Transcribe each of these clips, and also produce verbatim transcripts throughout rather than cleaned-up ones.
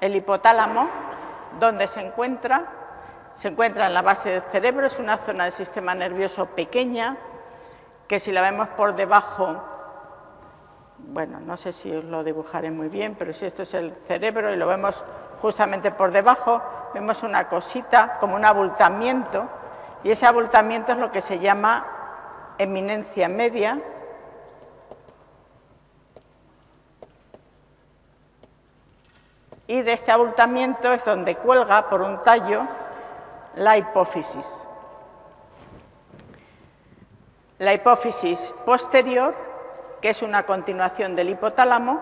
el hipotálamo, ¿dónde se encuentra? Se encuentra en la base del cerebro, es una zona del sistema nervioso pequeña, que si la vemos por debajo, bueno, no sé si os lo dibujaré muy bien, pero si esto es el cerebro y lo vemos justamente por debajo, vemos una cosita como un abultamiento, y ese abultamiento es lo que se llama eminencia media. Y de este abultamiento es donde cuelga por un tallo la hipófisis. La hipófisis posterior, que es una continuación del hipotálamo,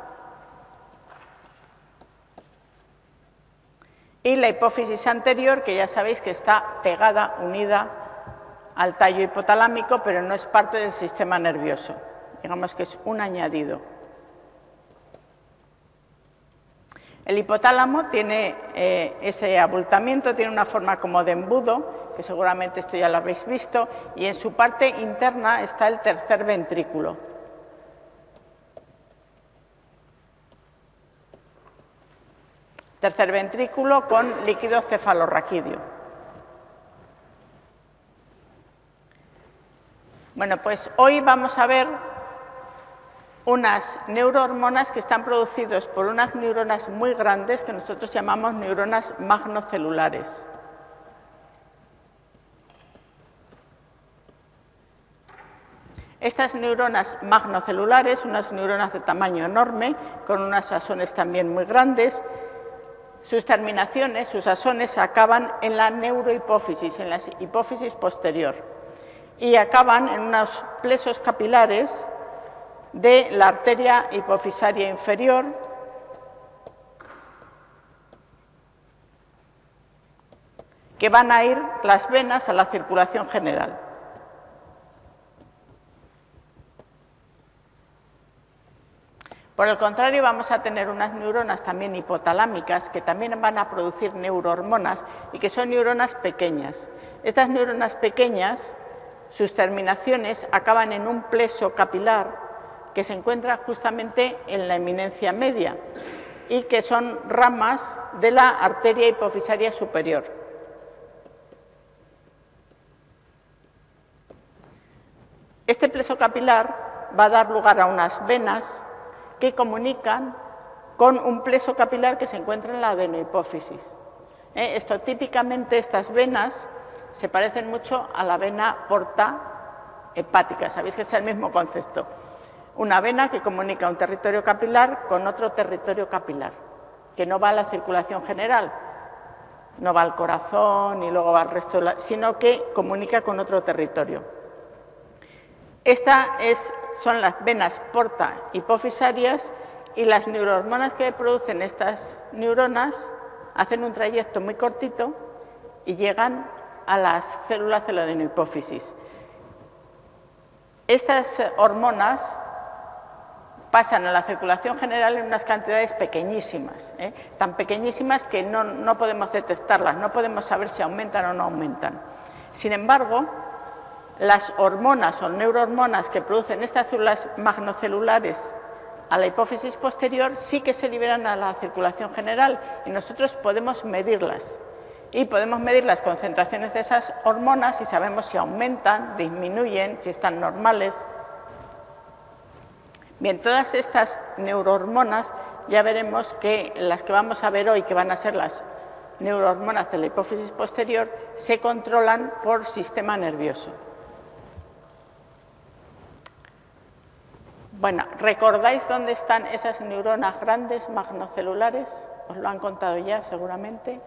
y la hipófisis anterior, que ya sabéis que está pegada, unida al tallo hipotalámico, pero no es parte del sistema nervioso. Digamos que es un añadido. El hipotálamo tiene eh, ese abultamiento, tiene una forma como de embudo, que seguramente esto ya lo habéis visto, y en su parte interna está el tercer ventrículo. Tercer ventrículo con líquido cefalorraquídeo. Bueno, pues hoy vamos a ver unas neurohormonas que están producidas por unas neuronas muy grandes que nosotros llamamos neuronas magnocelulares. Estas neuronas magnocelulares, unas neuronas de tamaño enorme, con unos axones también muy grandes, sus terminaciones, sus axones acaban en la neurohipófisis, en la hipófisis posterior, y acaban en unos plesos capilares de la arteria hipofisaria inferior, que van a ir las venas a la circulación general. Por el contrario, vamos a tener unas neuronas también hipotalámicas que también van a producir neurohormonas y que son neuronas pequeñas. Estas neuronas pequeñas, sus terminaciones acaban en un pleso capilar que se encuentra justamente en la eminencia media y que son ramas de la arteria hipofisaria superior. Este pleso capilar va a dar lugar a unas venas que comunican con un pleso capilar que se encuentra en la adenohipófisis. ¿Eh? Esto típicamente, estas venas se parecen mucho a la vena porta hepática, sabéis que es el mismo concepto. Una vena que comunica un territorio capilar con otro territorio capilar, que no va a la circulación general, no va al corazón y luego va al resto, de la, sino que comunica con otro territorio. Estas es, son las venas porta hipofisarias y las neurohormonas que producen estas neuronas hacen un trayecto muy cortito y llegan a las células de la adenohipófisis. Estas hormonas pasan a la circulación general en unas cantidades pequeñísimas, ¿eh? tan pequeñísimas que no, no podemos detectarlas, no podemos saber si aumentan o no aumentan. Sin embargo, las hormonas o neurohormonas que producen estas células magnocelulares a la hipófisis posterior sí que se liberan a la circulación general y nosotros podemos medirlas. Y podemos medir las concentraciones de esas hormonas y sabemos si aumentan, disminuyen, si están normales. Bien, todas estas neurohormonas ya veremos que las que vamos a ver hoy, que van a ser las neurohormonas de la hipófisis posterior, se controlan por sistema nervioso. Bueno, ¿recordáis dónde están esas neuronas grandes magnocelulares? Os lo han contado ya seguramente.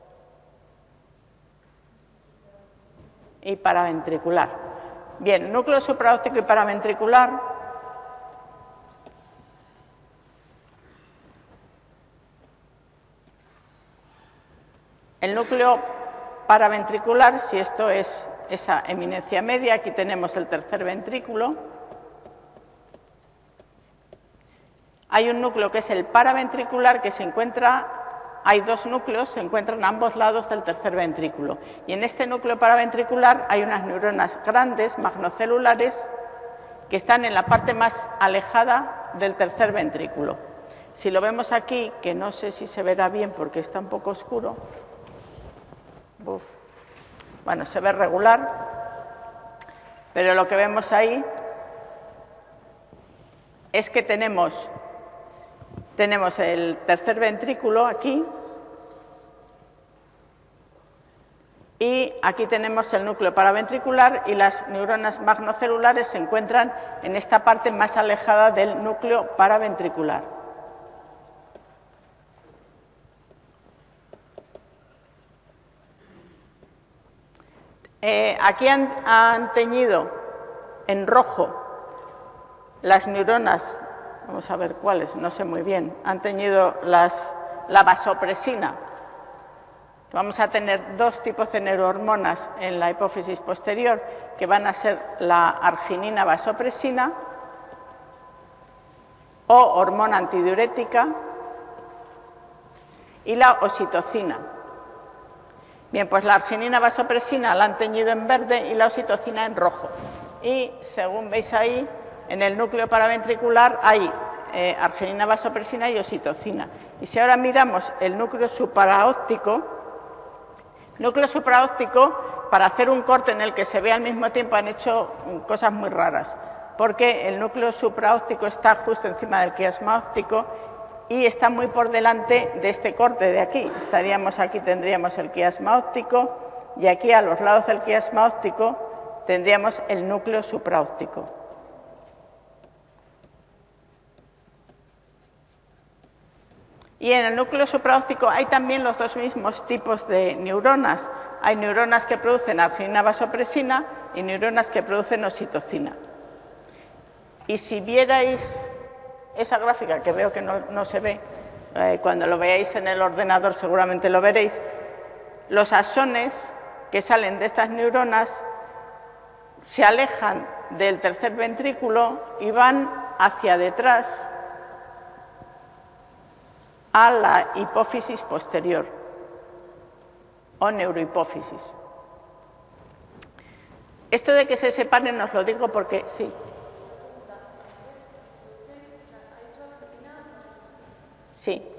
Y paraventricular. Bien, núcleo supraóptico y paraventricular. El núcleo paraventricular, si esto es esa eminencia media, aquí tenemos el tercer ventrículo. Hay un núcleo que es el paraventricular que se encuentra, hay dos núcleos, se encuentran a ambos lados del tercer ventrículo. Y en este núcleo paraventricular hay unas neuronas grandes, magnocelulares, que están en la parte más alejada del tercer ventrículo. Si lo vemos aquí, que no sé si se verá bien porque está un poco oscuro, uf, bueno, se ve regular, pero lo que vemos ahí es que tenemos, tenemos el tercer ventrículo aquí, y aquí tenemos el núcleo paraventricular y las neuronas magnocelulares se encuentran en esta parte más alejada del núcleo paraventricular. Eh, aquí han, han teñido en rojo las neuronas, vamos a ver cuáles, no sé muy bien, han teñido las, la vasopresina. Vamos a tener dos tipos de neurohormonas en la hipófisis posterior, que van a ser la arginina vasopresina o hormona antidiurética y la oxitocina. Bien, pues la arginina vasopresina la han teñido en verde y la oxitocina en rojo. Y según veis ahí, en el núcleo paraventricular hay eh, arginina vasopresina y oxitocina. Y si ahora miramos el núcleo supraóptico, núcleo supraóptico, para hacer un corte en el que se vea al mismo tiempo, han hecho cosas muy raras, porque el núcleo supraóptico está justo encima del quiasma óptico y está muy por delante de este corte de aquí. Estaríamos aquí, tendríamos el quiasma óptico, y aquí a los lados del quiasma óptico tendríamos el núcleo supraóptico. Y en el núcleo supraóptico hay también los dos mismos tipos de neuronas. Hay neuronas que producen arginina vasopresina y neuronas que producen oxitocina. Y si vierais esa gráfica, que veo que no, no se ve, eh, cuando lo veáis en el ordenador seguramente lo veréis, los axones que salen de estas neuronas se alejan del tercer ventrículo y van hacia detrás a la hipófisis posterior o neurohipófisis. Esto de que se separen os lo digo porque sí. Sí.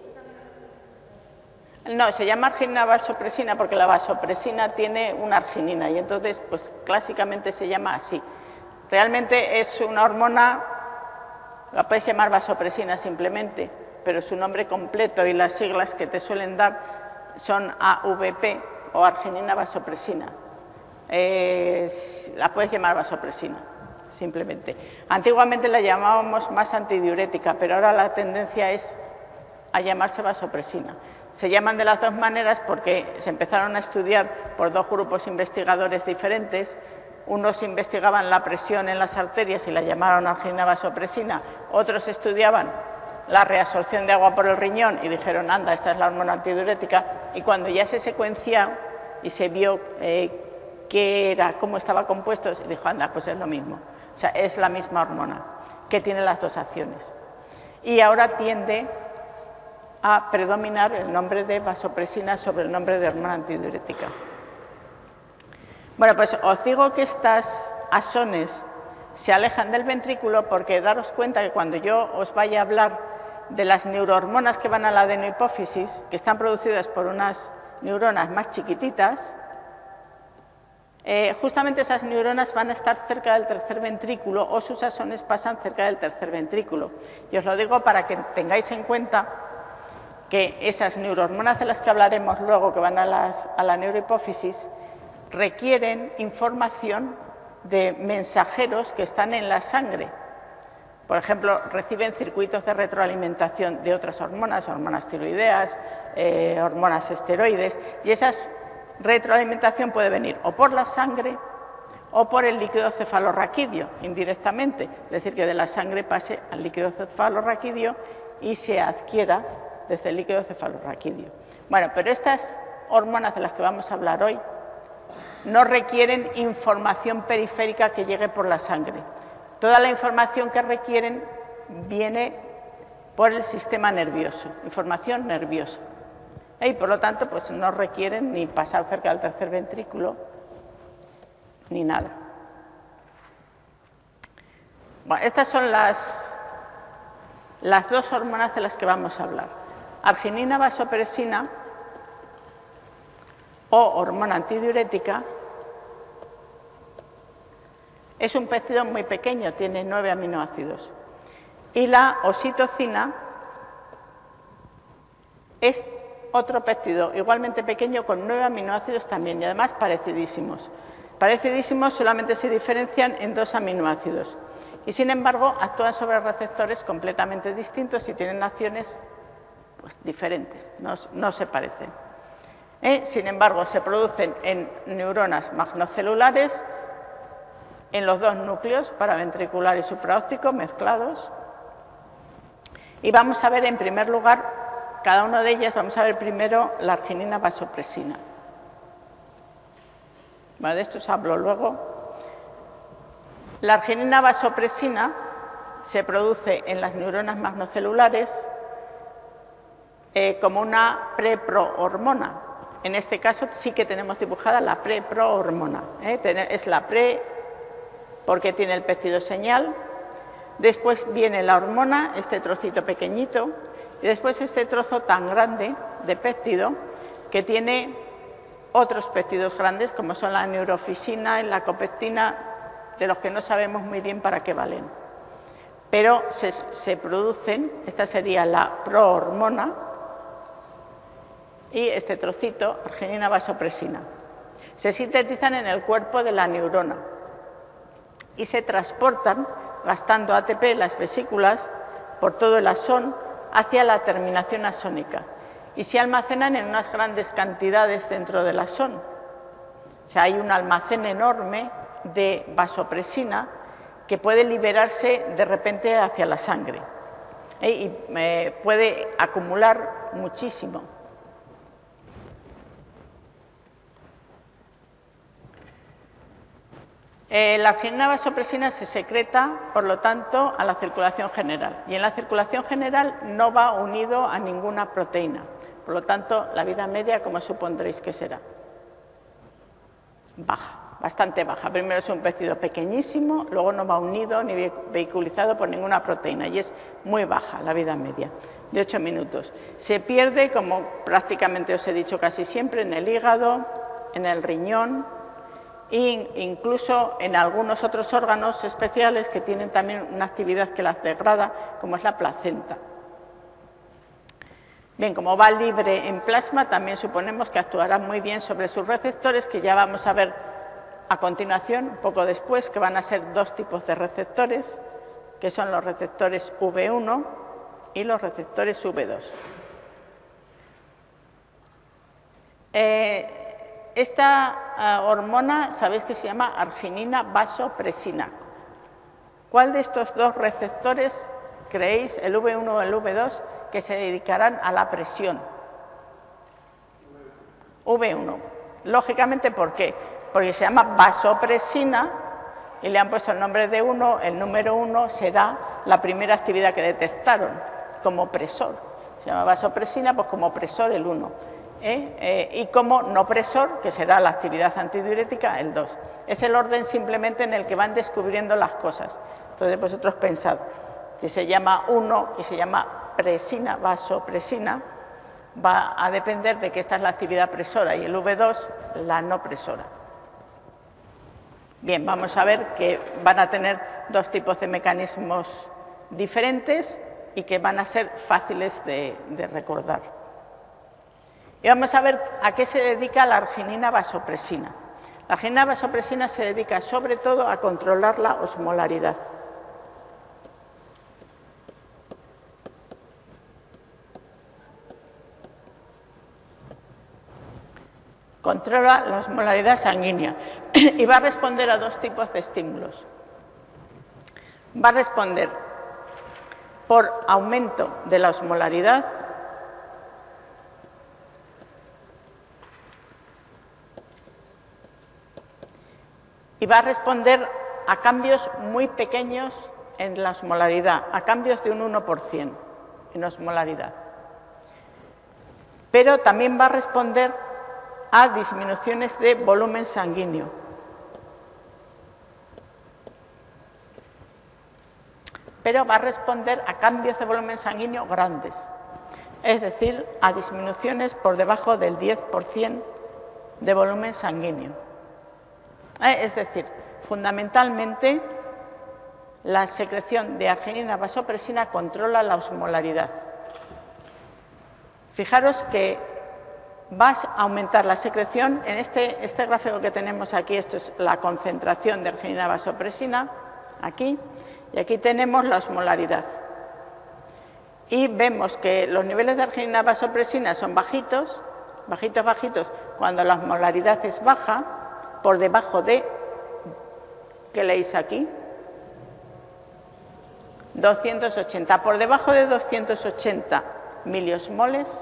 No, se llama arginina vasopresina porque la vasopresina tiene una arginina y entonces, pues clásicamente se llama así. Realmente es una hormona, la puedes llamar vasopresina simplemente, pero su nombre completo y las siglas que te suelen dar son A V P o arginina vasopresina. Eh, la puedes llamar vasopresina, simplemente. Antiguamente la llamábamos más antidiurética, pero ahora la tendencia es a llamarse vasopresina. Se llaman de las dos maneras porque se empezaron a estudiar por dos grupos investigadores diferentes. Unos investigaban la presión en las arterias y la llamaron arginina vasopresina, otros estudiaban la reabsorción de agua por el riñón y dijeron, anda, esta es la hormona antidiurética, y cuando ya se secuenció y se vio eh, qué era, cómo estaba compuesto, se dijo, anda, pues es lo mismo. O sea, es la misma hormona que tiene las dos acciones. Y ahora tiende a predominar el nombre de vasopresina sobre el nombre de hormona antidiurética. Bueno, pues os digo que estas axones se alejan del ventrículo porque daros cuenta que cuando yo os vaya a hablar de las neurohormonas que van a la adenohipófisis, que están producidas por unas neuronas más chiquititas, eh, justamente esas neuronas van a estar cerca del tercer ventrículo o sus axones pasan cerca del tercer ventrículo. Y os lo digo para que tengáis en cuenta que esas neurohormonas de las que hablaremos luego, que van a, las, a la neurohipófisis, requieren información de mensajeros que están en la sangre. Por ejemplo, reciben circuitos de retroalimentación de otras hormonas, hormonas tiroideas, eh, hormonas esteroides, y esa retroalimentación puede venir o por la sangre o por el líquido cefalorraquídeo, indirectamente, es decir, que de la sangre pase al líquido cefalorraquídeo y se adquiera desde el líquido cefalorraquídeo. Bueno, pero estas hormonas de las que vamos a hablar hoy no requieren información periférica que llegue por la sangre. Toda la información que requieren viene por el sistema nervioso, información nerviosa. Y por lo tanto, pues no requieren ni pasar cerca del tercer ventrículo ni nada. Bueno, estas son las las dos hormonas de las que vamos a hablar. Arginina vasopresina o hormona antidiurética es un péptido muy pequeño, tiene nueve aminoácidos. Y la oxitocina es otro péptido igualmente pequeño con nueve aminoácidos también y además parecidísimos. Parecidísimos, solamente se diferencian en dos aminoácidos y sin embargo actúan sobre receptores completamente distintos y tienen acciones pues, diferentes, no, no se parecen. ¿Eh? Sin embargo, se producen en neuronas magnocelulares, en los dos núcleos, paraventricular y supraóptico, mezclados. Y vamos a ver en primer lugar, cada una de ellas, vamos a ver primero la arginina vasopresina. Bueno, de esto os hablo luego. La arginina vasopresina se produce en las neuronas magnocelulares eh, como una preprohormona. En este caso sí que tenemos dibujada la preprohormona. ¿eh? Es la pre porque tiene el péptido señal. Después viene la hormona, este trocito pequeñito, y después este trozo tan grande de péptido que tiene otros péptidos grandes como son la neurofisina y la copectina, de los que no sabemos muy bien para qué valen. Pero se, se producen, esta sería la prohormona y este trocito, arginina vasopresina. Se sintetizan en el cuerpo de la neurona y se transportan gastando A T P en las vesículas por todo el axón hacia la terminación axónica y se almacenan en unas grandes cantidades dentro del axón. O sea, hay un almacén enorme de vasopresina que puede liberarse de repente hacia la sangre ¿eh? y eh, puede acumular muchísimo. Eh, la arginina vasopresina se secreta, por lo tanto, a la circulación general y en la circulación general no va unido a ninguna proteína. Por lo tanto, la vida media, ¿cómo supondréis que será? Baja, bastante baja. Primero es un péptido pequeñísimo, luego no va unido ni vehiculizado por ninguna proteína y es muy baja la vida media, de ocho minutos. Se pierde, como prácticamente os he dicho casi siempre, en el hígado, en el riñón e incluso en algunos otros órganos especiales que tienen también una actividad que las degrada, como es la placenta. Bien, como va libre en plasma, también suponemos que actuará muy bien sobre sus receptores, que ya vamos a ver a continuación, un poco después, que van a ser dos tipos de receptores, que son los receptores V uno y los receptores V dos. Eh, esta uh, hormona, sabéis que se llama arginina vasopresina. ¿Cuál de estos dos receptores creéis, el V uno o el V dos, que se dedicarán a la presión? V uno. Lógicamente, ¿por qué? Porque se llama vasopresina y le han puesto el nombre de uno, el número uno será la primera actividad que detectaron como presor. Se llama vasopresina, pues como presor el uno. ¿eh? Eh, y como no presor, que será la actividad antidiurética, el dos. Es el orden simplemente en el que van descubriendo las cosas. Entonces vosotros pensad, si se llama uno y se llama presina, vasopresina, va a depender de que esta es la actividad presora y el V dos la no presora. Bien, vamos a ver que van a tener dos tipos de mecanismos diferentes y que van a ser fáciles de, de recordar. Y vamos a ver a qué se dedica la arginina vasopresina. La arginina vasopresina se dedica sobre todo a controlar la osmolaridad. Controla la osmolaridad sanguínea y va a responder a dos tipos de estímulos. Va a responder por aumento de la osmolaridad y va a responder a cambios muy pequeños en la osmolaridad, a cambios de un uno por ciento en osmolaridad. Pero también va a responder a disminuciones de volumen sanguíneo. pero va a responder a cambios de volumen sanguíneo grandes, es decir, a disminuciones por debajo del diez por cien de volumen sanguíneo. Eh, es decir, fundamentalmente la secreción de arginina vasopresina controla la osmolaridad. Fijaros que va a aumentar la secreción. En este, este gráfico que tenemos aquí, esto es la concentración de arginina vasopresina, aquí, y aquí tenemos la osmolaridad. Y vemos que los niveles de arginina vasopresina son bajitos, bajitos, bajitos, cuando la osmolaridad es baja, por debajo de, ¿qué leéis aquí? doscientos ochenta. Por debajo de doscientos ochenta miliosmoles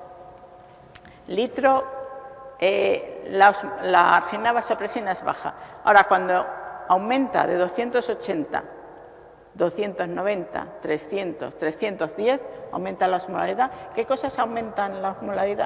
litro, eh, la, la arginina vasopresina es baja. Ahora, cuando aumenta de doscientos ochenta, doscientos noventa, trescientos, trescientos diez, aumenta la osmolaridad. ¿Qué cosas aumentan la osmolaridad?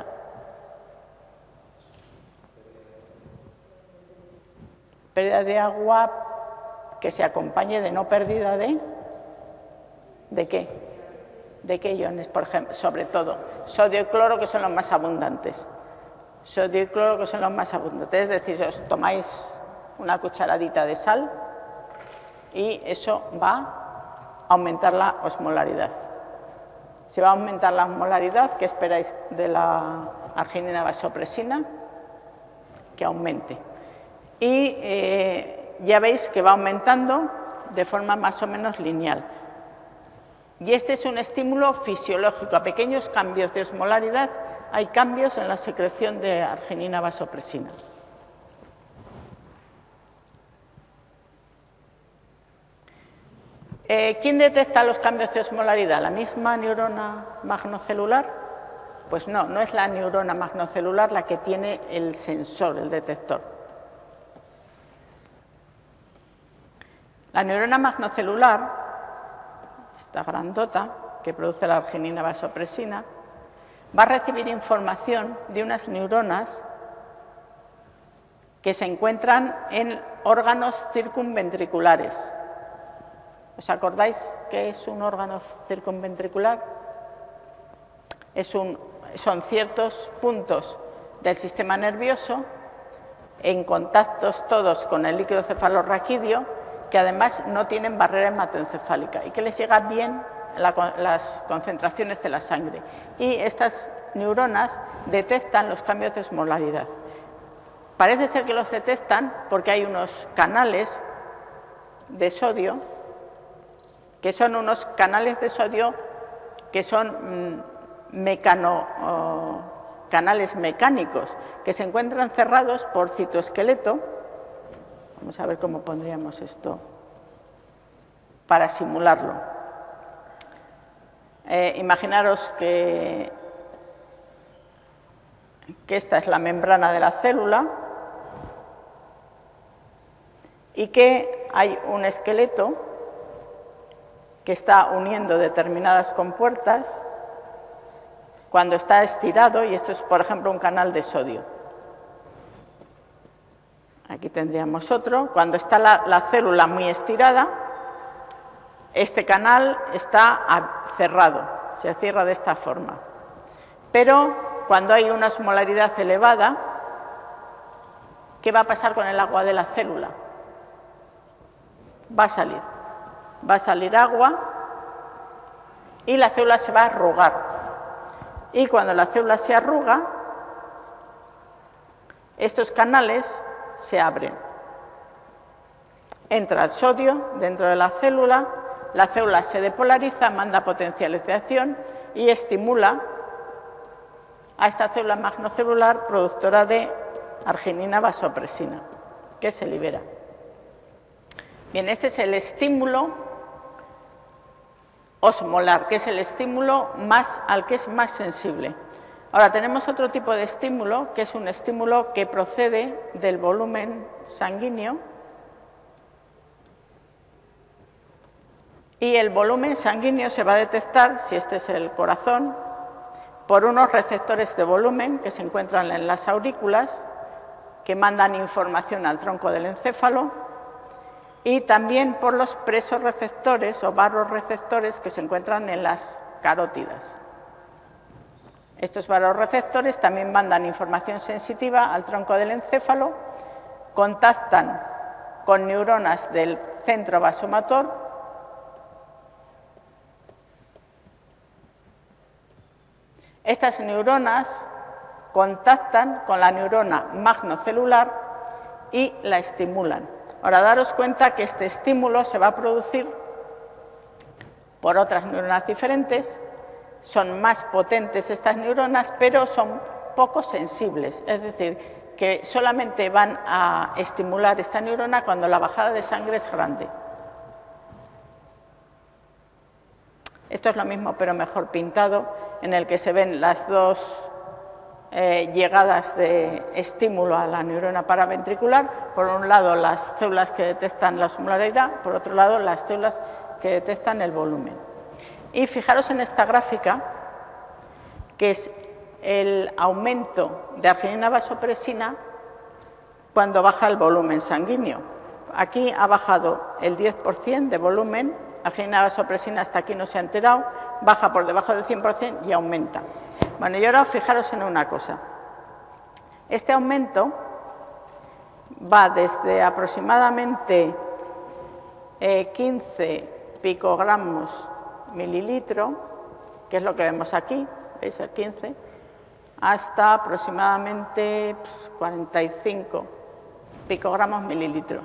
Pérdida de agua que se acompañe de no pérdida de... ¿De qué? ¿De qué iones, por ejemplo? Sobre todo, sodio y cloro, que son los más abundantes. Sodio y cloro, que son los más abundantes. Es decir, os tomáis una cucharadita de sal y eso va a aumentar la osmolaridad. Si va a aumentar la osmolaridad, ¿qué esperáis de la arginina vasopresina? Que aumente. Y eh, ya veis que va aumentando de forma más o menos lineal. Y este es un estímulo fisiológico. A pequeños cambios de osmolaridad hay cambios en la secreción de arginina vasopresina. Eh, ¿Quién detecta los cambios de osmolaridad? ¿La misma neurona magnocelular? Pues no, no es la neurona magnocelular la que tiene el sensor, el detector. La neurona magnocelular, esta grandota que produce la arginina vasopresina, va a recibir información de unas neuronas que se encuentran en órganos circunventriculares. ¿Os acordáis qué es un órgano circunventricular? Es un, son ciertos puntos del sistema nervioso en contactos todos con el líquido cefalorraquídeo, que además no tienen barrera hematoencefálica y que les llega bien la, las concentraciones de la sangre. Y estas neuronas detectan los cambios de osmolaridad. Parece ser que los detectan porque hay unos canales de sodio, que son unos canales de sodio que son mmm, mecano, oh, canales mecánicos, que se encuentran cerrados por citoesqueleto. Vamos a ver cómo pondríamos esto para simularlo. Eh, imaginaros que, que esta es la membrana de la célula y que hay un esqueleto que está uniendo determinadas compuertas cuando está estirado, y esto es, por ejemplo, un canal de sodio. Aquí tendríamos otro. Cuando está la, la célula muy estirada, este canal está cerrado, se cierra de esta forma. Pero cuando hay una osmolaridad elevada, ¿qué va a pasar con el agua de la célula? Va a salir. Va a salir agua y la célula se va a arrugar. Y cuando la célula se arruga, estos canales se abren. Entra el sodio dentro de la célula, la célula se depolariza, manda potenciales de acción y estimula a esta célula magnocelular productora de arginina vasopresina, que se libera. Bien, este es el estímulo osmolar, que es el estímulo más, al que es más sensible. Ahora tenemos otro tipo de estímulo, que es un estímulo que procede del volumen sanguíneo, y el volumen sanguíneo se va a detectar, si este es el corazón, por unos receptores de volumen que se encuentran en las aurículas, que mandan información al tronco del encéfalo, y también por los presorreceptores o vasoreceptores que se encuentran en las carótidas. Estos vasoreceptores también mandan información sensitiva al tronco del encéfalo, contactan con neuronas del centro vasomotor Estas neuronas contactan con la neurona magnocelular y la estimulan. Ahora, daros cuenta que este estímulo se va a producir por otras neuronas diferentes, son más potentes estas neuronas, pero son poco sensibles, es decir, que solamente van a estimular esta neurona cuando la bajada de sangre es grande. Esto es lo mismo, pero mejor pintado, en el que se ven las dos eh, llegadas de estímulo a la neurona paraventricular. Por un lado, las células que detectan la osmolaridad, por otro lado, las células que detectan el volumen. Y fijaros en esta gráfica, que es el aumento de arginina vasopresina cuando baja el volumen sanguíneo. Aquí ha bajado el diez por cien de volumen, arginina vasopresina hasta aquí no se ha enterado, baja por debajo del cien por cien y aumenta. Bueno, y ahora fijaros en una cosa. Este aumento va desde aproximadamente eh, quince picogramos mililitro, que es lo que vemos aquí, ¿veis? El quince, hasta aproximadamente pues, cuarenta y cinco picogramos mililitro.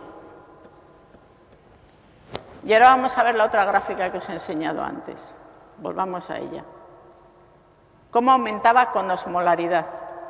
Y ahora vamos a ver la otra gráfica que os he enseñado antes. Volvamos a ella. ¿Cómo aumentaba con osmolaridad?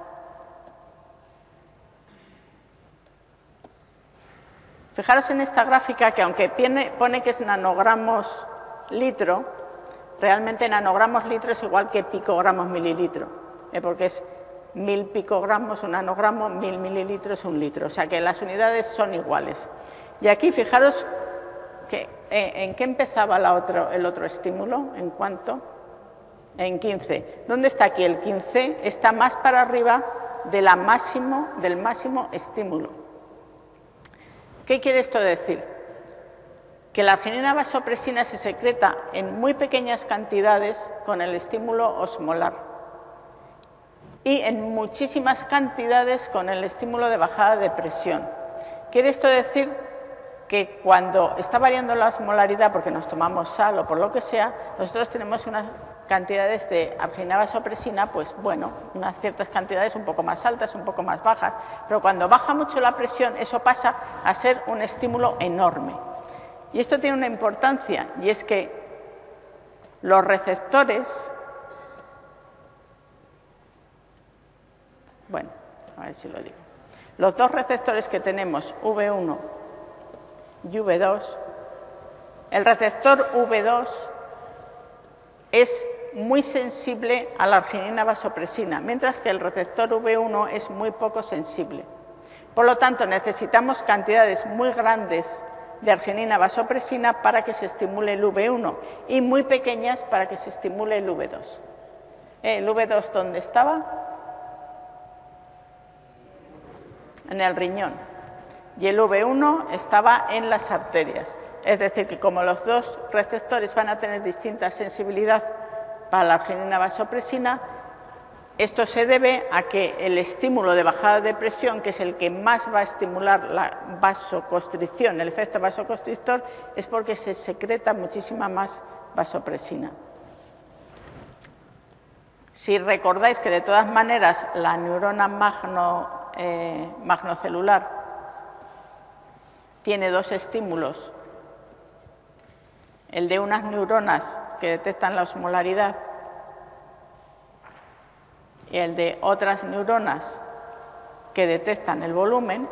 Fijaros en esta gráfica que aunque pone que es nanogramos litro, realmente nanogramos litro es igual que picogramos mililitro, ¿eh? Porque es mil picogramos un nanogramo, mil mililitros un litro, o sea que las unidades son iguales. Y aquí fijaros que, eh, en qué empezaba la otro, el otro estímulo, en cuánto, en quince. ¿Dónde está aquí? El quince está más para arriba de la máximo, del máximo estímulo. ¿Qué quiere esto decir? Que la arginina vasopresina se secreta en muy pequeñas cantidades con el estímulo osmolar y en muchísimas cantidades con el estímulo de bajada de presión. Quiere esto decir que cuando está variando la osmolaridad, porque nos tomamos sal o por lo que sea, nosotros tenemos unas cantidades de arginina vasopresina, pues bueno, unas ciertas cantidades un poco más altas, un poco más bajas, pero cuando baja mucho la presión, eso pasa a ser un estímulo enorme. Y esto tiene una importancia, y es que los receptores, bueno, a ver si lo digo, los dos receptores que tenemos, V uno y V dos, el receptor V dos es muy sensible a la arginina vasopresina, mientras que el receptor V uno es muy poco sensible. Por lo tanto, necesitamos cantidades muy grandes de arginina vasopresina para que se estimule el V uno y muy pequeñas para que se estimule el V dos. ¿El V dos dónde estaba? En el riñón. Y el V uno estaba en las arterias. Es decir, que como los dos receptores van a tener distinta sensibilidad para la arginina vasopresina, esto se debe a que el estímulo de bajada de presión, que es el que más va a estimular la vasoconstricción, el efecto vasoconstrictor, es porque se secreta muchísima más vasopresina. Si recordáis que de todas maneras la neurona magno, eh, magnocelular tiene dos estímulos, el de unas neuronas que detectan la osmolaridad y el de otras neuronas que detectan el volumen,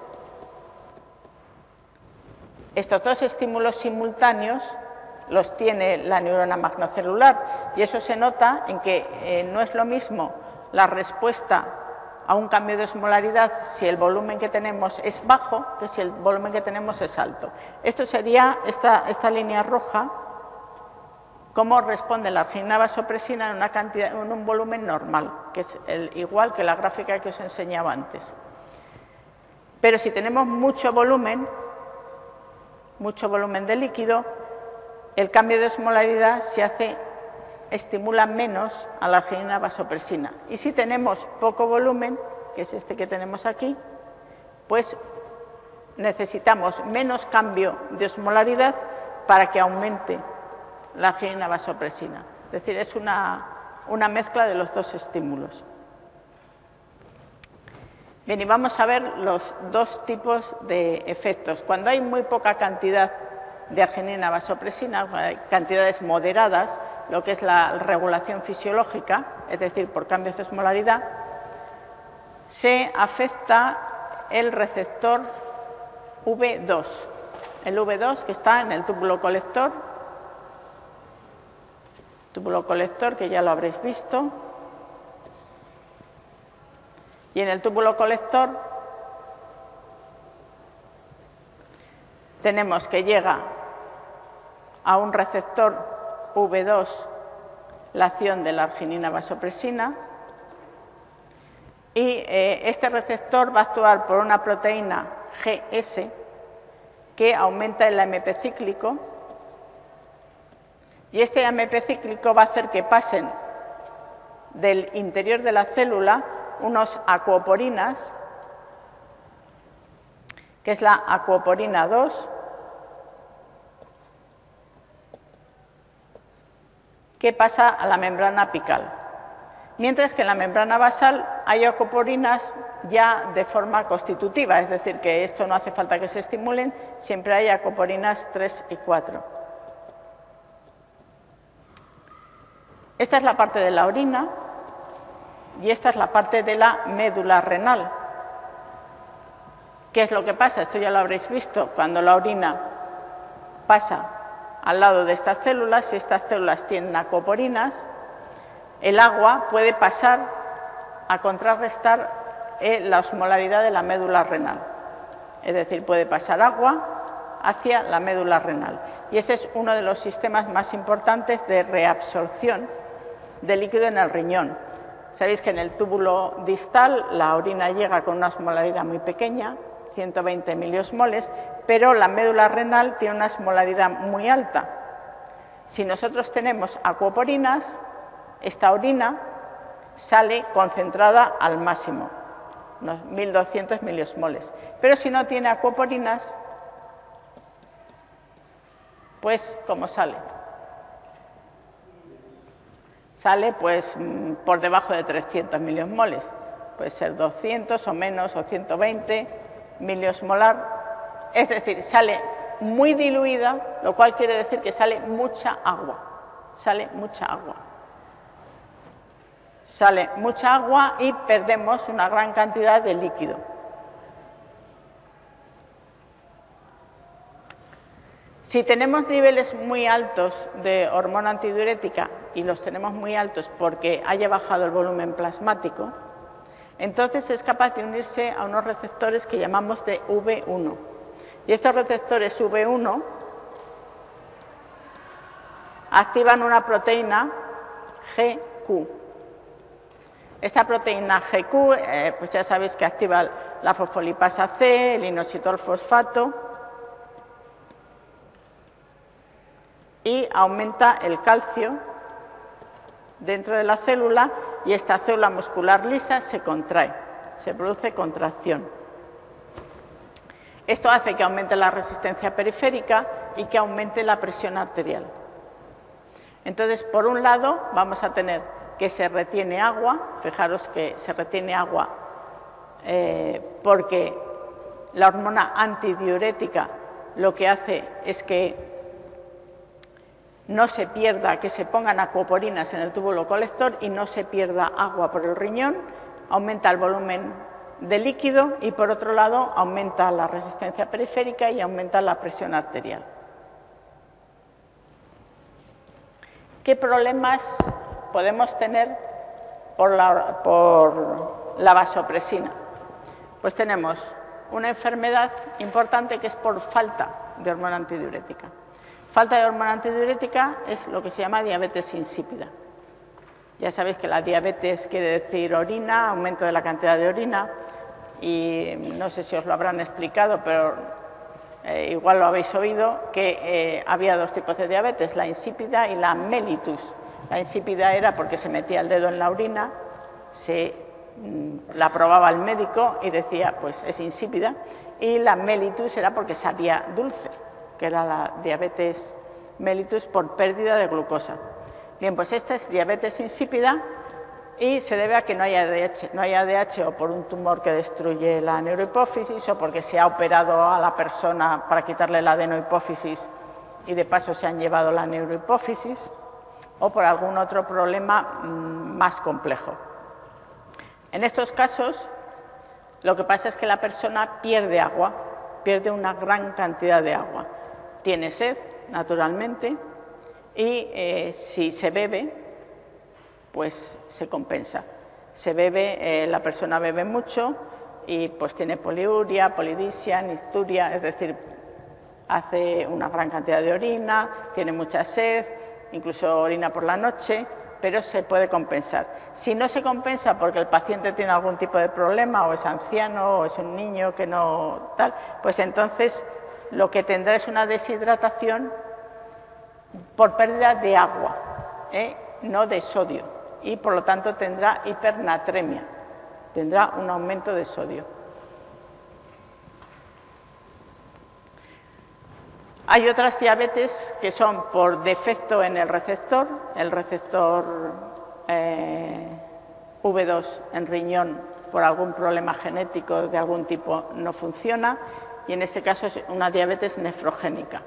estos dos estímulos simultáneos los tiene la neurona magnocelular y eso se nota en que eh, no es lo mismo la respuesta a un cambio de osmolaridad si el volumen que tenemos es bajo que si el volumen que tenemos es alto. Esto sería esta, esta línea roja, cómo responde la arginina vasopresina en, una cantidad, en un volumen normal, que es el, igual que la gráfica que os enseñaba antes. Pero si tenemos mucho volumen, mucho volumen de líquido, el cambio de osmolaridad se hace, estimula menos a la arginina vasopresina. Y si tenemos poco volumen, que es este que tenemos aquí, pues necesitamos menos cambio de osmolaridad para que aumente la arginina vasopresina. Es decir, es una, una mezcla de los dos estímulos. Bien, y vamos a ver los dos tipos de efectos. Cuando hay muy poca cantidad de arginina vasopresina, hay cantidades moderadas, lo que es la regulación fisiológica, es decir, por cambios de osmolaridad, se afecta el receptor V dos. El V dos que está en el túbulo colector, túbulo colector que ya lo habréis visto, y en el túbulo colector tenemos que llega a un receptor V dos la acción de la arginina vasopresina y eh, este receptor va a actuar por una proteína G S que aumenta el A M P cíclico y este A M P cíclico va a hacer que pasen del interior de la célula unos acuoporinas, que es la acuoporina dos, que pasa a la membrana apical. Mientras que en la membrana basal hay acuoporinas ya de forma constitutiva, es decir, que esto no hace falta que se estimulen, siempre hay acuoporinas tres y cuatro. Esta es la parte de la orina y esta es la parte de la médula renal. ¿Qué es lo que pasa? Esto ya lo habréis visto, cuando la orina pasa al lado de estas células, si estas células tienen acuoporinas, el agua puede pasar a contrarrestar eh, la osmolaridad de la médula renal. Es decir, puede pasar agua hacia la médula renal. Y ese es uno de los sistemas más importantes de reabsorción de líquido en el riñón. Sabéis que en el túbulo distal la orina llega con una osmolaridad muy pequeña, ciento veinte miliosmoles, pero la médula renal tiene una osmolaridad muy alta. Si nosotros tenemos acuoporinas, esta orina sale concentrada al máximo, unos mil doscientos miliosmoles. Pero si no tiene acuoporinas, pues ¿cómo sale? Sale pues por debajo de trescientos miliosmoles, puede ser doscientos o menos, o ciento veinte miliosmolar, es decir, sale muy diluida, lo cual quiere decir que sale mucha agua, sale mucha agua. Sale mucha agua y perdemos una gran cantidad de líquido. Si tenemos niveles muy altos de hormona antidiurética y los tenemos muy altos porque haya bajado el volumen plasmático, entonces es capaz de unirse a unos receptores que llamamos de V uno. Y estos receptores V uno activan una proteína G Q. Esta proteína G Q, eh, pues ya sabéis que activa la fosfolipasa C, el inositol fosfato, y aumenta el calcio dentro de la célula y esta célula muscular lisa se contrae, se produce contracción. Esto hace que aumente la resistencia periférica y que aumente la presión arterial. Entonces, por un lado, vamos a tener que se retiene agua, fijaros que se retiene agua eh, porque la hormona antidiurética lo que hace es que no se pierda, que se pongan acuoporinas en el túbulo colector y no se pierda agua por el riñón, aumenta el volumen de líquido y por otro lado aumenta la resistencia periférica y aumenta la presión arterial. ¿Qué problemas podemos tener por la, por la vasopresina? Pues tenemos una enfermedad importante que es por falta de hormona antidiurética. Falta de hormona antidiurética es lo que se llama diabetes insípida. Ya sabéis que la diabetes quiere decir orina, aumento de la cantidad de orina, y no sé si os lo habrán explicado, pero eh, igual lo habéis oído, que eh, había dos tipos de diabetes, la insípida y la mellitus. La insípida era porque se metía el dedo en la orina, se mm, la probaba el médico y decía, pues es insípida, y la mellitus era porque sabía dulce, que era la diabetes mellitus por pérdida de glucosa. Bien, pues esta es diabetes insípida y se debe a que no hay A D H. No hay A D H o por un tumor que destruye la neurohipófisis o porque se ha operado a la persona para quitarle la adenohipófisis y de paso se han llevado la neurohipófisis, o por algún otro problema mmm, más complejo. En estos casos, lo que pasa es que la persona pierde agua, pierde una gran cantidad de agua. Tiene sed, naturalmente, y eh, si se bebe, pues se compensa. Se bebe, eh, la persona bebe mucho y pues tiene poliuria, polidipsia, nicturia, es decir, hace una gran cantidad de orina, tiene mucha sed, incluso orina por la noche, pero se puede compensar. Si no se compensa porque el paciente tiene algún tipo de problema, o es anciano, o es un niño que no tal, pues entonces lo que tendrá es una deshidratación por pérdida de agua, ¿eh? no de sodio, y por lo tanto tendrá hipernatremia, tendrá un aumento de sodio. Hay otras diabetes que son por defecto en el receptor, el receptor eh, V dos en riñón por algún problema genético de algún tipo no funciona, y en ese caso es una diabetes nefrogénica.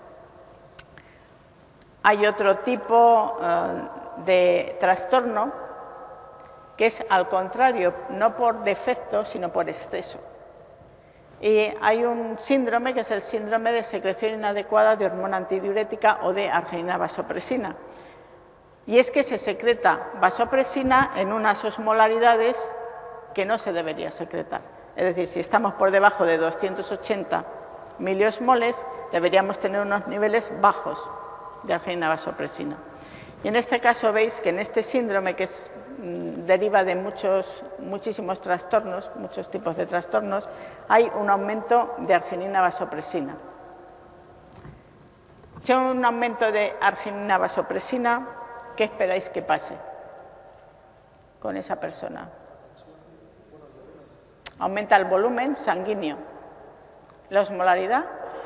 Hay otro tipo eh, de trastorno que es al contrario, no por defecto, sino por exceso. Y hay un síndrome que es el síndrome de secreción inadecuada de hormona antidiurética o de arginina vasopresina. Y es que se secreta vasopresina en unas osmolaridades que no se debería secretar. Es decir, si estamos por debajo de doscientos ochenta miliosmoles, deberíamos tener unos niveles bajos de arginina vasopresina. Y en este caso veis que en este síndrome, que es, mmm, deriva de muchos, muchísimos trastornos, muchos tipos de trastornos, hay un aumento de arginina vasopresina. Si hay un aumento de arginina vasopresina, ¿qué esperáis que pase con esa persona? Aumenta el volumen sanguíneo. La osmolaridad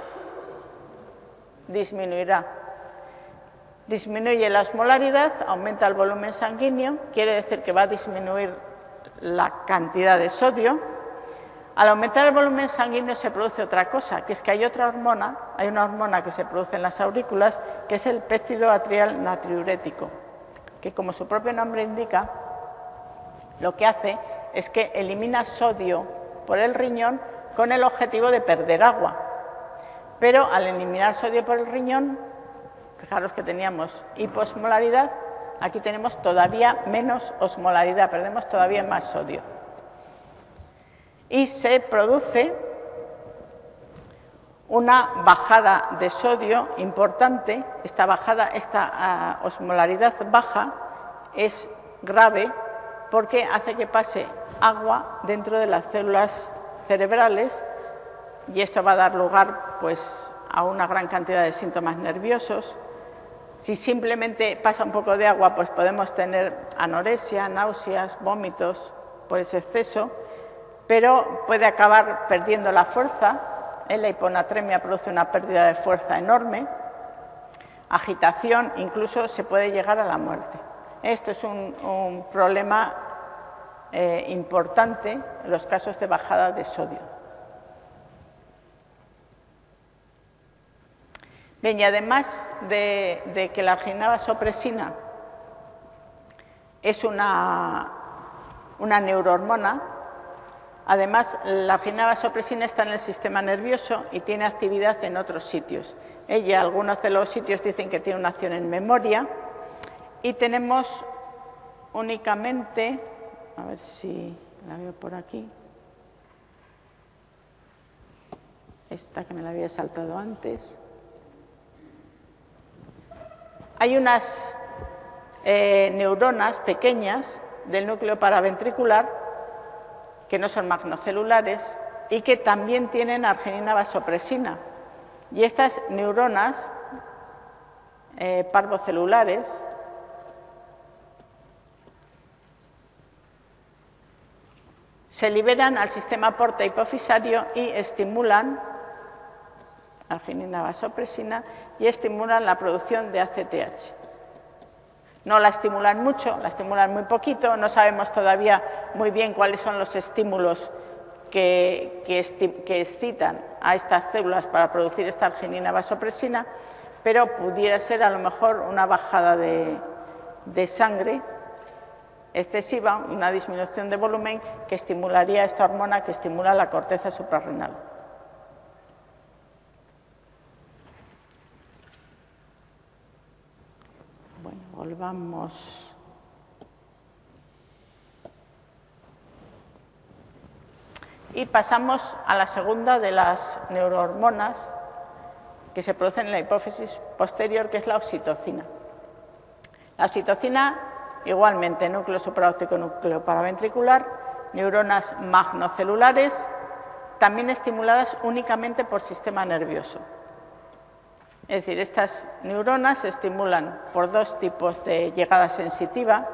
disminuirá. Disminuye la osmolaridad, aumenta el volumen sanguíneo, quiere decir que va a disminuir la cantidad de sodio. Al aumentar el volumen sanguíneo se produce otra cosa, que es que hay otra hormona, hay una hormona que se produce en las aurículas, que es el péptido atrial natriurético, que como su propio nombre indica, lo que hace es que elimina sodio por el riñón con el objetivo de perder agua. Pero al eliminar sodio por el riñón, fijaros que teníamos hiposmolaridad, aquí tenemos todavía menos osmolaridad, perdemos todavía más sodio. Y se produce una bajada de sodio importante. Esta bajada, esta uh, osmolaridad baja es grave porque hace que pase agua dentro de las células cerebrales y esto va a dar lugar pues, a una gran cantidad de síntomas nerviosos. Si simplemente pasa un poco de agua, pues podemos tener anorexia, náuseas, vómitos por ese exceso, pero puede acabar perdiendo la fuerza. ¿eh? La hiponatremia produce una pérdida de fuerza enorme, agitación, incluso se puede llegar a la muerte. Esto es un, un problema eh, importante en los casos de bajada de sodio. Bien, y además de, de que la arginina vasopresina es una, una neurohormona, además la arginina vasopresina está en el sistema nervioso y tiene actividad en otros sitios. Ella, algunos de los sitios dicen que tiene una acción en memoria y tenemos únicamente, a ver si la veo por aquí, esta que me la había saltado antes. Hay unas eh, neuronas pequeñas del núcleo paraventricular que no son magnocelulares y que también tienen arginina vasopresina. Y estas neuronas eh, parvocelulares se liberan al sistema porta hipofisario y estimulan arginina vasopresina y estimulan la producción de A C T H. No la estimulan mucho, la estimulan muy poquito, no sabemos todavía muy bien cuáles son los estímulos que, que, esti que excitan a estas células para producir esta arginina vasopresina, pero pudiera ser a lo mejor una bajada de, de sangre excesiva, una disminución de volumen que estimularía esta hormona que estimula la corteza suprarrenal. Bueno, volvamos. Y pasamos a la segunda de las neurohormonas que se producen en la hipófisis posterior, que es la oxitocina. La oxitocina, igualmente, núcleo supraóptico, núcleo paraventricular, neuronas magnocelulares, también estimuladas únicamente por sistema nervioso. Es decir, estas neuronas se estimulan por dos tipos de llegada sensitiva.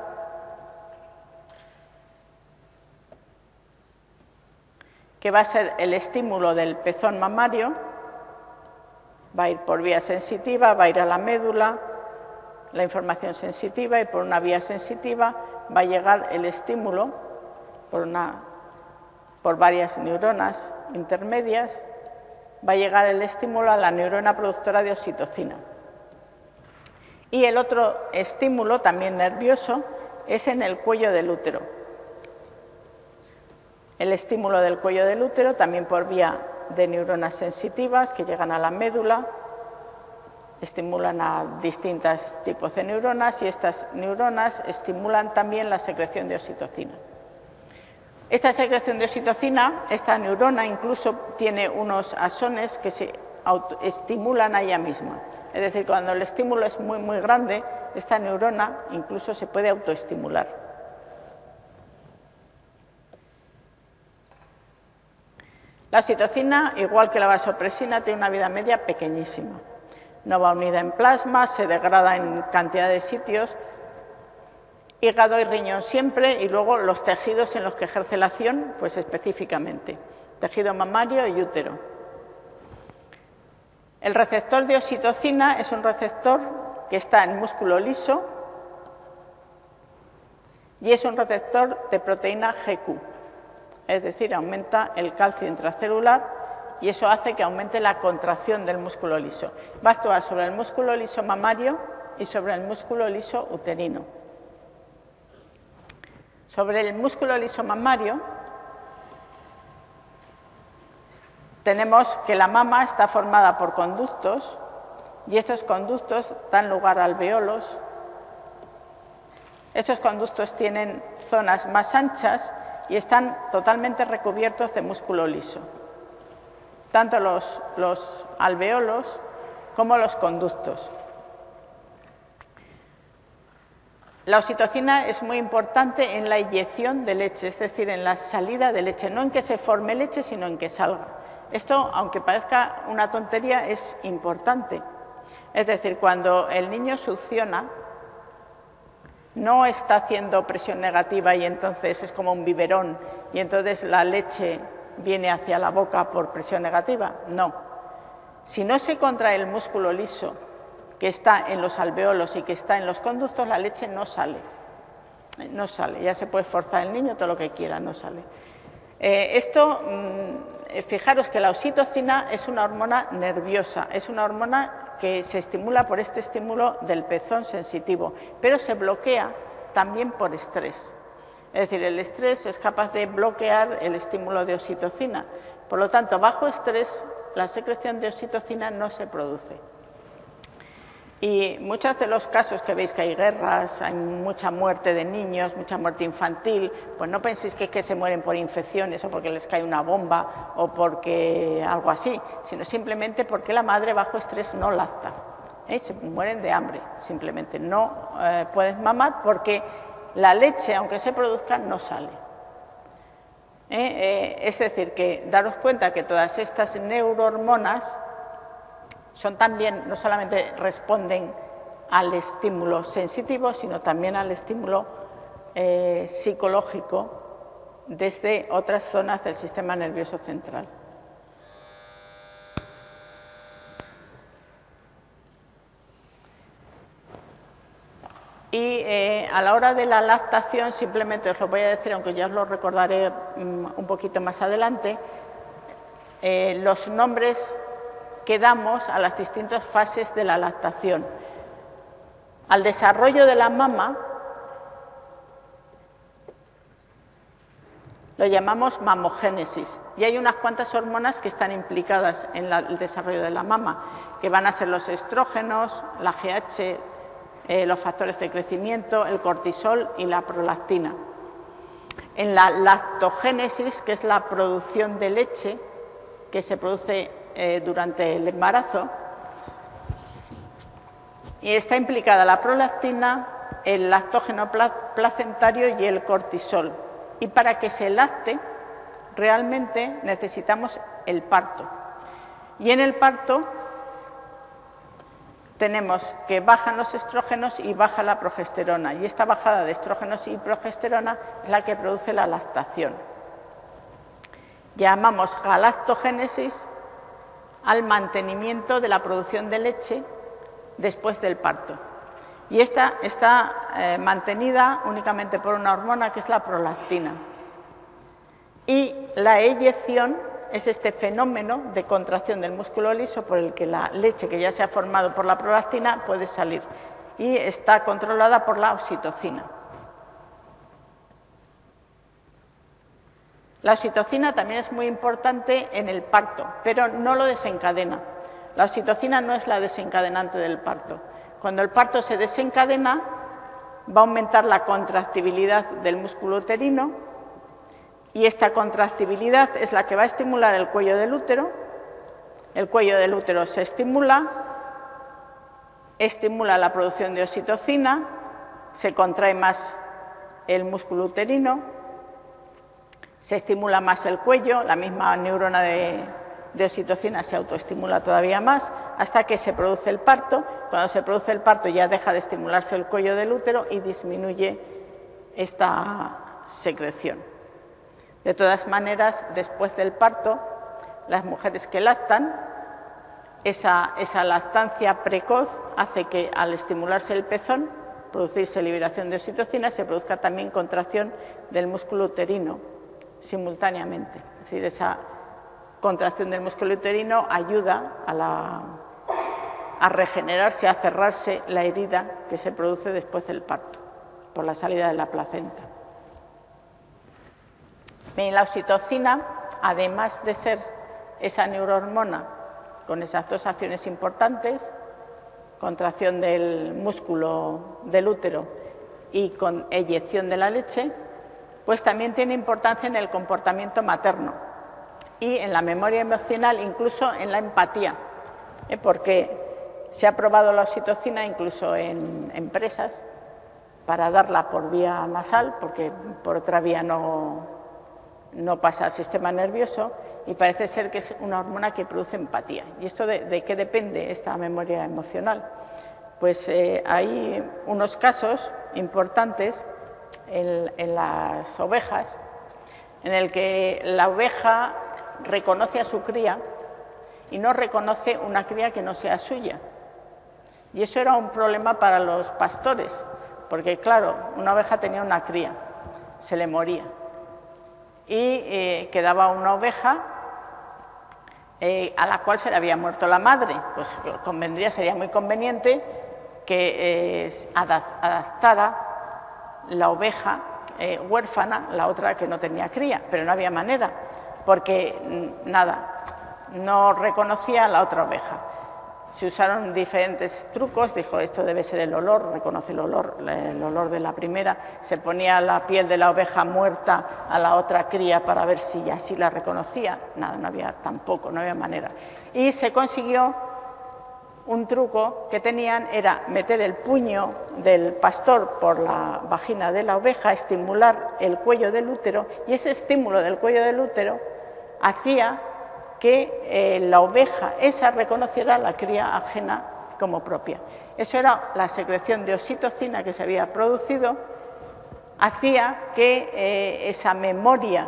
Que va a ser el estímulo del pezón mamario, va a ir por vía sensitiva, va a ir a la médula, la información sensitiva, y por una vía sensitiva va a llegar el estímulo por, una, por varias neuronas intermedias, va a llegar el estímulo a la neurona productora de oxitocina. Y el otro estímulo, también nervioso, es en el cuello del útero. El estímulo del cuello del útero, también por vía de neuronas sensitivas que llegan a la médula, estimulan a distintos tipos de neuronas y estas neuronas estimulan también la secreción de oxitocina. Esta secreción de oxitocina, esta neurona incluso tiene unos axones que se estimulan a ella misma. Es decir, cuando el estímulo es muy, muy grande, esta neurona incluso se puede autoestimular. La oxitocina, igual que la vasopresina, tiene una vida media pequeñísima. No va unida en plasma, se degrada en cantidad de sitios, hígado y riñón siempre, y luego los tejidos en los que ejerce la acción, pues específicamente, tejido mamario y útero. El receptor de oxitocina es un receptor que está en músculo liso y es un receptor de proteína G Q. Es decir, aumenta el calcio intracelular y eso hace que aumente la contracción del músculo liso. Va a actuar sobre el músculo liso mamario y sobre el músculo liso uterino. Sobre el músculo liso mamario tenemos que la mama está formada por conductos y estos conductos dan lugar a alveolos. Estos conductos tienen zonas más anchas y están totalmente recubiertos de músculo liso, tanto los, los alveolos como los conductos. La oxitocina es muy importante en la inyección de leche, es decir, en la salida de leche, no en que se forme leche, sino en que salga. Esto, aunque parezca una tontería, es importante. Es decir, cuando el niño succiona, no está haciendo presión negativa y entonces es como un biberón y entonces la leche viene hacia la boca por presión negativa. No. Si no se contrae el músculo liso que está en los alveolos y que está en los conductos, la leche no sale. No sale. Ya se puede forzar el niño todo lo que quiera, no sale. Eh, esto, mmm, fijaros que la oxitocina es una hormona nerviosa, es una hormona que se estimula por este estímulo del pezón sensitivo, pero se bloquea también por estrés. Es decir, el estrés es capaz de bloquear el estímulo de oxitocina. Por lo tanto, bajo estrés, la secreción de oxitocina no se produce. Y muchos de los casos que veis que hay guerras, hay mucha muerte de niños, mucha muerte infantil, pues no penséis que, es que se mueren por infecciones o porque les cae una bomba o porque algo así, sino simplemente porque la madre bajo estrés no lacta. ¿eh? Se mueren de hambre, simplemente no eh, pueden mamar porque la leche, aunque se produzca, no sale. ¿Eh? Eh, es decir, que daros cuenta que todas estas neurohormonas son también, no solamente responden al estímulo sensitivo, sino también al estímulo eh, psicológico desde otras zonas del sistema nervioso central. Y eh, a la hora de la lactación, simplemente os lo voy a decir, aunque ya os lo recordaré um, un poquito más adelante, eh, los nombres que damos a las distintas fases de la lactación. Al desarrollo de la mama lo llamamos mamogénesis, y hay unas cuantas hormonas que están implicadas en la, el desarrollo de la mama, que van a ser los estrógenos, la G H, eh, los factores de crecimiento, el cortisol y la prolactina. En la lactogénesis, que es la producción de leche que se produce eh, durante el embarazo, y está implicada la prolactina, el lactógeno placentario y el cortisol. Y para que se lacte, realmente necesitamos el parto. Y en el parto tenemos que bajan los estrógenos y baja la progesterona. Y esta bajada de estrógenos y progesterona es la que produce la lactación. Llamamos galactogénesis al mantenimiento de la producción de leche después del parto. Y esta está eh, mantenida únicamente por una hormona que es la prolactina. Y la eyección es este fenómeno de contracción del músculo liso por el que la leche que ya se ha formado por la prolactina puede salir. Y está controlada por la oxitocina. La oxitocina también es muy importante en el parto, pero no lo desencadena. La oxitocina no es la desencadenante del parto. Cuando el parto se desencadena, va a aumentar la contractibilidad del músculo uterino, y esta contractibilidad es la que va a estimular el cuello del útero. El cuello del útero se estimula, estimula la producción de oxitocina, se contrae más el músculo uterino, se estimula más el cuello, la misma neurona de, de oxitocina se autoestimula todavía más, hasta que se produce el parto. Cuando se produce el parto ya deja de estimularse el cuello del útero y disminuye esta secreción. De todas maneras, después del parto, las mujeres que lactan, esa, esa lactancia precoz hace que al estimularse el pezón, producirse liberación de oxitocina, se produzca también contracción del músculo uterino simultáneamente. Es decir, esa contracción del músculo uterino ayuda a, la, a regenerarse, a cerrarse la herida que se produce después del parto, por la salida de la placenta. Bien, la oxitocina, además de ser esa neurohormona con esas dos acciones importantes, contracción del músculo del útero y con eyección de la leche, pues también tiene importancia en el comportamiento materno y en la memoria emocional, incluso en la empatía, ¿eh? Porque se ha probado la oxitocina incluso en empresas para darla por vía nasal, porque por otra vía no, no pasa al sistema nervioso, y parece ser que es una hormona que produce empatía. ¿Y esto de, de qué depende esta memoria emocional? Pues eh, hay unos casos importantes en, en las ovejas, en el que la oveja reconoce a su cría y no reconoce una cría que no sea suya. Y eso era un problema para los pastores, porque claro, una oveja tenía una cría, se le moría, y eh, quedaba una oveja eh, a la cual se le había muerto la madre. Pues convendría, sería muy conveniente que eh, adaptara la oveja eh, huérfana, la otra que no tenía cría, pero no había manera, porque nada, no reconocía a la otra oveja. Se usaron diferentes trucos, dijo esto debe ser el olor, reconoce el olor, el olor de la primera, se ponía la piel de la oveja muerta a la otra cría para ver si así la reconocía, nada, no había tampoco, no había manera. Y se consiguió un truco que tenían, era meter el puño del pastor por la vagina de la oveja, estimular el cuello del útero, y ese estímulo del cuello del útero hacía que eh, la oveja esa reconociera la cría ajena como propia. Eso era la secreción de oxitocina que se había producido, hacía que eh, esa memoria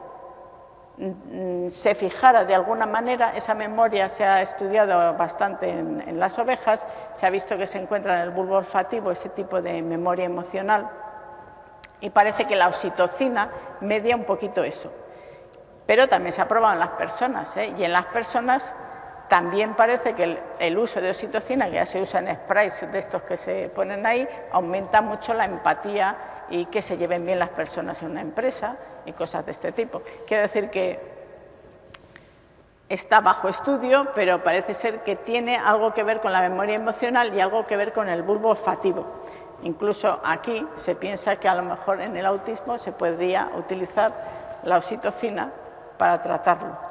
mm, se fijara de alguna manera. Esa memoria se ha estudiado bastante en, en las ovejas, se ha visto que se encuentra en el bulbo olfativo ese tipo de memoria emocional, y parece que la oxitocina media un poquito eso. Pero también se ha probado en las personas, ¿eh? Y en las personas también parece que el, el uso de oxitocina, que ya se usa en sprays de estos que se ponen ahí, aumenta mucho la empatía y que se lleven bien las personas en una empresa y cosas de este tipo. Quiero decir que está bajo estudio, pero parece ser que tiene algo que ver con la memoria emocional y algo que ver con el bulbo olfativo. Incluso aquí se piensa que a lo mejor en el autismo se podría utilizar la oxitocina para tratarlo.